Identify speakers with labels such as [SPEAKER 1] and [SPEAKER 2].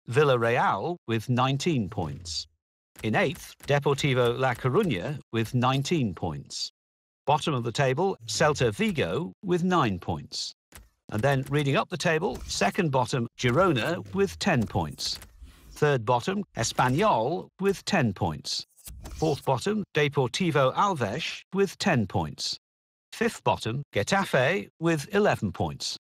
[SPEAKER 1] Villarreal with 19 points. In 8th, Deportivo La Coruña with 19 points. Bottom of the table, Celta Vigo with 9 points. And then reading up the table, second bottom, Girona with 10 points. Third bottom, Espanyol with 10 points. Fourth bottom, Deportivo Alavés with 10 points. Fifth bottom, Getafe with 11 points.